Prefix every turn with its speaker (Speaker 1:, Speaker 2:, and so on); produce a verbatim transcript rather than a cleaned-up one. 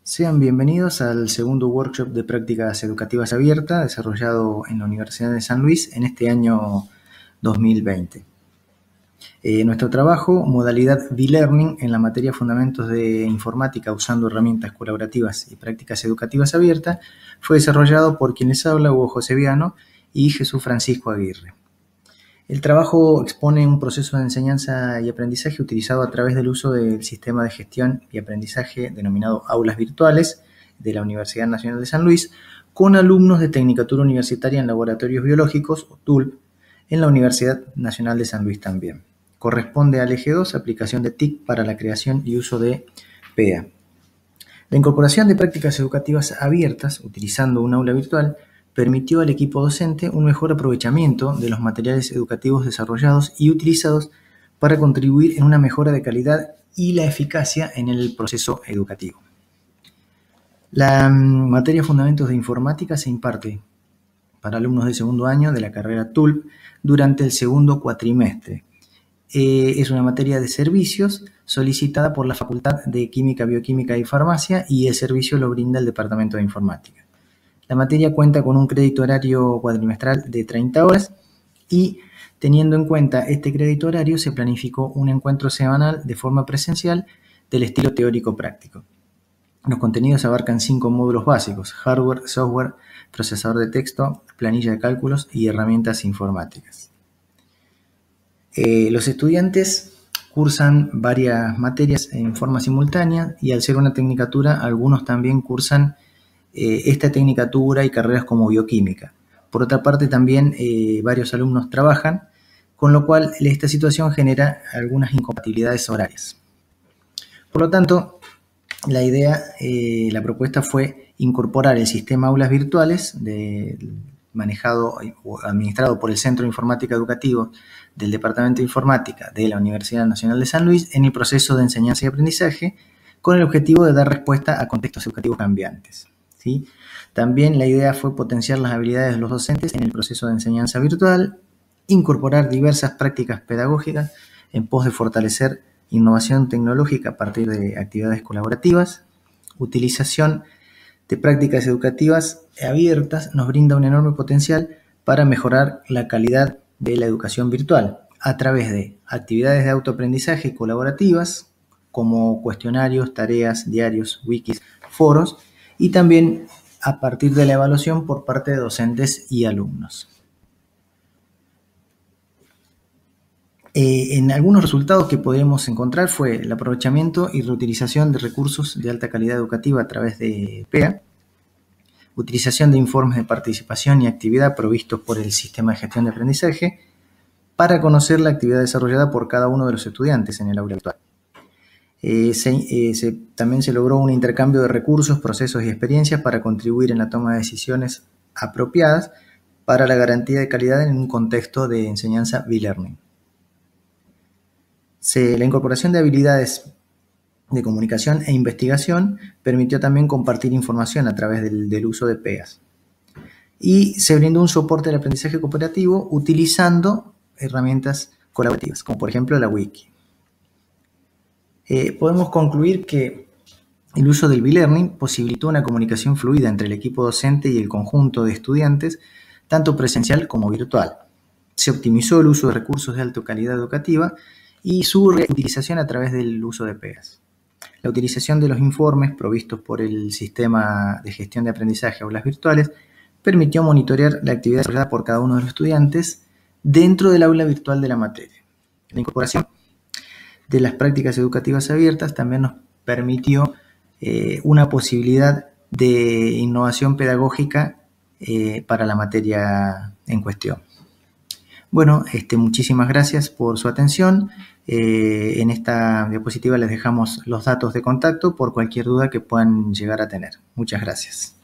Speaker 1: Sean bienvenidos al segundo workshop de prácticas educativas abiertas desarrollado en la Universidad de San Luis en este año dos mil veinte. Eh, nuestro trabajo, modalidad V-Learning en la materia Fundamentos de Informática usando herramientas colaborativas y prácticas educativas abiertas, fue desarrollado por quien les habla, Hugo Joseviano y Jesús Francisco Aguirre. El trabajo expone un proceso de enseñanza y aprendizaje utilizado a través del uso del sistema de gestión y aprendizaje denominado Aulas Virtuales de la Universidad Nacional de San Luis con alumnos de Tecnicatura Universitaria en Laboratorios Biológicos, o T U L P, en la Universidad Nacional de San Luis también. Corresponde al eje dos, aplicación de T I C para la creación y uso de P E A. La incorporación de prácticas educativas abiertas utilizando un aula virtual permitió al equipo docente un mejor aprovechamiento de los materiales educativos desarrollados y utilizados para contribuir en una mejora de calidad y la eficacia en el proceso educativo. La materia Fundamentos de Informática se imparte para alumnos de segundo año de la carrera T U L P durante el segundo cuatrimestre. Eh, es una materia de servicios solicitada por la Facultad de Química, Bioquímica y Farmacia y el servicio lo brinda el Departamento de Informática. La materia cuenta con un crédito horario cuatrimestral de treinta horas y, teniendo en cuenta este crédito horario, se planificó un encuentro semanal de forma presencial del estilo teórico-práctico. Los contenidos abarcan cinco módulos básicos: hardware, software, procesador de texto, planilla de cálculos y herramientas informáticas. Eh, los estudiantes cursan varias materias en forma simultánea y, al ser una tecnicatura, algunos también cursan Eh, esta tecnicatura y carreras como bioquímica. Por otra parte, también eh, varios alumnos trabajan, con lo cual esta situación genera algunas incompatibilidades horarias. Por lo tanto, la idea, eh, la propuesta fue incorporar el sistema aulas virtuales de, manejado o administrado por el Centro de Informática Educativo del Departamento de Informática de la Universidad Nacional de San Luis en el proceso de enseñanza y aprendizaje, con el objetivo de dar respuesta a contextos educativos cambiantes. ¿Sí? También la idea fue potenciar las habilidades de los docentes en el proceso de enseñanza virtual, incorporar diversas prácticas pedagógicas en pos de fortalecer innovación tecnológica a partir de actividades colaborativas. Utilización de prácticas educativas abiertas nos brinda un enorme potencial para mejorar la calidad de la educación virtual a través de actividades de autoaprendizaje colaborativas como cuestionarios, tareas, diarios, wikis, foros, y también a partir de la evaluación por parte de docentes y alumnos. Eh, en algunos resultados que podemos encontrar fue el aprovechamiento y reutilización de recursos de alta calidad educativa a través de P E A, utilización de informes de participación y actividad provistos por el sistema de gestión de aprendizaje para conocer la actividad desarrollada por cada uno de los estudiantes en el aula virtual. Eh, se, eh, se, también se logró un intercambio de recursos, procesos y experiencias para contribuir en la toma de decisiones apropiadas para la garantía de calidad en un contexto de enseñanza V-Learning. La incorporación de habilidades de comunicación e investigación permitió también compartir información a través del, del uso de P E As. Y se brindó un soporte al aprendizaje cooperativo utilizando herramientas colaborativas, como por ejemplo la wiki. Eh, podemos concluir que el uso del V-Learning posibilitó una comunicación fluida entre el equipo docente y el conjunto de estudiantes, tanto presencial como virtual. Se optimizó el uso de recursos de alta calidad educativa y su reutilización a través del uso de P E As. La utilización de los informes provistos por el sistema de gestión de aprendizaje aulas virtuales permitió monitorear la actividad desarrollada por cada uno de los estudiantes dentro del aula virtual de la materia. La incorporación de las prácticas educativas abiertas también nos permitió eh, una posibilidad de innovación pedagógica eh, para la materia en cuestión. Bueno, este, muchísimas gracias por su atención. Eh, en esta diapositiva les dejamos los datos de contacto por cualquier duda que puedan llegar a tener. Muchas gracias.